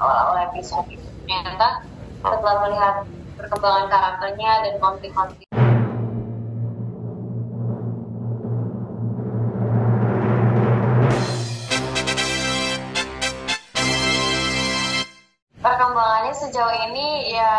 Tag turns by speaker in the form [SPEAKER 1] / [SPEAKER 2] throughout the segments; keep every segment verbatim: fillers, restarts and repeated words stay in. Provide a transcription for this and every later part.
[SPEAKER 1] awal-awal episode itu. Ternyata setelah melihat perkembangan karakternya dan konflik-konflik perkembangannya sejauh ini ya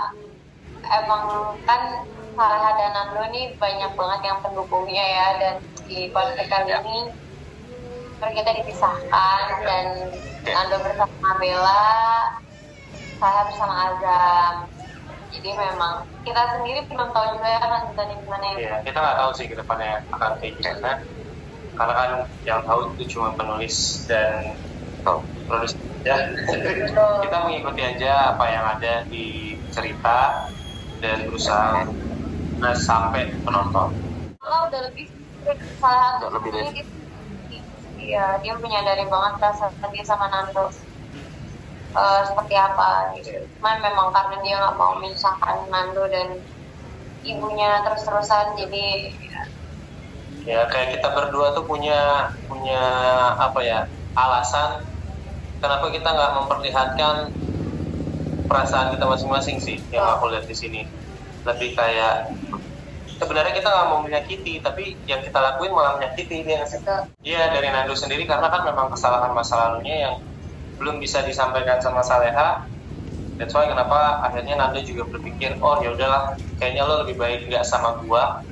[SPEAKER 1] emang kan Farah dan Nando nih banyak banget yang pendukungnya ya, dan di konflik kali ini kita dipisahkan dan Nando bersama Bella, saya bersama Azam. Jadi memang kita sendiri belum tahu juga ya lanjutannya gimana ya.
[SPEAKER 2] Iya, kita nggak tahu sih ke depannya akan kayak gimana. Karena kan yang tahu itu cuma penulis dan oh, produser ya. Kita mengikuti aja apa yang ada di cerita dan berusaha nah, sampai penonton.
[SPEAKER 1] Oh, udah lebih salah
[SPEAKER 2] udah lebih deh.
[SPEAKER 1] Iya, dia menyadari banget rasa dia sama Nando uh, seperti apa gitu. Cuman memang karena dia nggak mau menyusahkan Nando dan ibunya terus-terusan, jadi ya.
[SPEAKER 2] ya kayak kita berdua tuh punya punya apa ya alasan kenapa kita nggak memperlihatkan perasaan kita masing-masing sih, yang
[SPEAKER 1] oh.
[SPEAKER 2] aku lihat di sini lebih kayak sebenarnya kita nggak mau menyakiti, tapi yang kita lakuin malah menyakiti dia. Iya, dari Nando sendiri karena kan memang kesalahan masa lalunya yang belum bisa disampaikan sama Saleha. That's why kenapa akhirnya Nando juga berpikir, oh ya udahlah, kayaknya lo lebih baik nggak sama gua.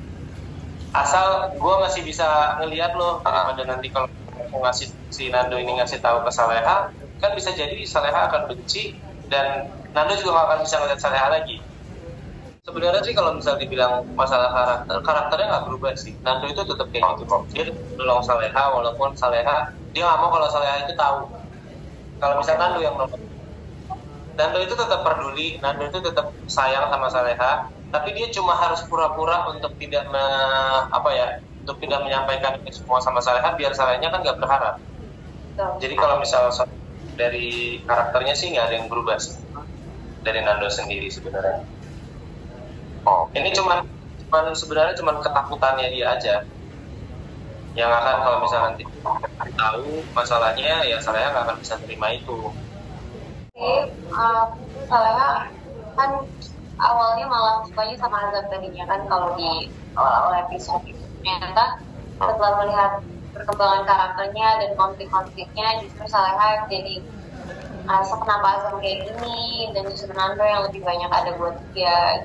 [SPEAKER 2] Asal gua masih bisa ngelihat lo, daripada nanti kalau aku ngasih si Nando ini ngasih tahu ke Saleha, kan bisa jadi Saleha akan benci dan Nando juga nggak akan bisa ngeliat Saleha lagi. Sebenarnya sih kalau misal dibilang masalah karakter, karakternya nggak berubah sih. Nando itu tetap kayak gitu kok. Dia nolong Saleha walaupun Saleha dia nggak mau kalau Saleha itu tahu. Kalau misal Nando yang nolong, Nando itu tetap peduli, Nando itu tetap sayang sama Saleha. Tapi dia cuma harus pura-pura untuk tidak me, apa ya, untuk tidak menyampaikan ini semua sama Saleha biar Salehanya kan nggak berharap. Jadi kalau misal dari karakternya sih nggak ada yang berubah sih dari Nando sendiri sebenarnya. Oh, ini cuman, cuman sebenarnya cuman ketakutannya dia aja yang akan kalau misalnya nanti tahu masalahnya ya Saleha nggak akan bisa terima itu.
[SPEAKER 1] Oke, uh, Saleha kan awalnya malah sukanya sama Azam tadinya kan kalau di awal-awal episode itu. Ternyata setelah melihat perkembangan karakternya dan konflik-konfliknya justru Saleha jadi merasa kenapa Azam kayak gini dan justru Nando yang lebih banyak ada buat dia.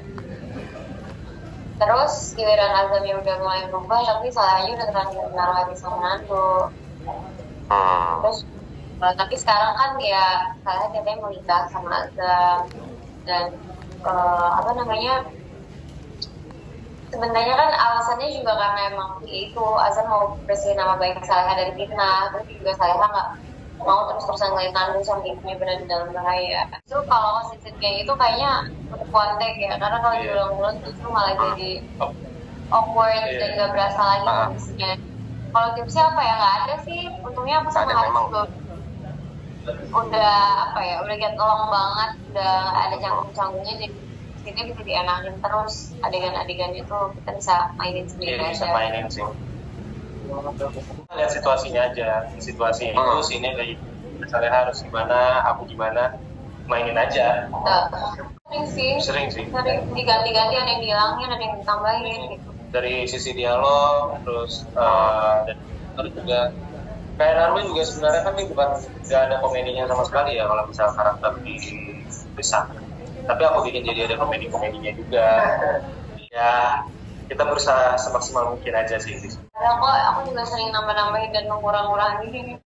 [SPEAKER 1] Terus giliran Azamnya udah mulai berubah, tapi Salehanya udah terlanjur kenal lagi sama Nando. Terus, uh, tapi sekarang kan dia Saleh katanya mau nikah sama Azam dan uh, apa namanya? Sebenarnya kan alasannya juga karena emang itu Azam mau bersihin nama baik Saleha dari fitnah, terus juga Saleha nggak mau terus-terusan ngeliat Nando sama ibunya benar di dalam bahaya. Itu kalau konsisten kayak gitu kayaknya untuk kontek ya, karena kalau
[SPEAKER 2] yeah.
[SPEAKER 1] diulang-ulang justru malah jadi awkward yeah. dan nggak berasa lagi
[SPEAKER 2] ah.
[SPEAKER 1] tipsnya. Kalau tipsnya apa ya, nggak ada sih. Untungnya aku sama Haris juga udah apa ya, udah get along banget, udah nggak ada canggung-canggungnya, jadi ini bisa dienakin terus adegan-adegan itu kita bisa mainin sendiri
[SPEAKER 2] yeah,
[SPEAKER 1] aja.
[SPEAKER 2] Bisa mainin sih. Lihat situasinya aja, situasinya itu
[SPEAKER 1] hmm.
[SPEAKER 2] sini dari Saleha harus gimana, aku gimana, mainin aja.
[SPEAKER 1] Nah, sering sih,
[SPEAKER 2] sering sih.
[SPEAKER 1] Sering diganti-ganti, ada yang dihilangin, ada yang ditambahin gitu.
[SPEAKER 2] Dari sisi dialog, terus uh, dan terus juga kayak Nando juga sebenarnya kan ini bukan nggak ada komedinya sama sekali ya kalau misal karakter di bisa. Tapi aku bikin jadi ada komedi-komedinya juga. Ya kita berusaha semaksimal mungkin aja sih.
[SPEAKER 1] Ada kok, aku juga sering nambah-nambahin dan mengurang-ngurangi.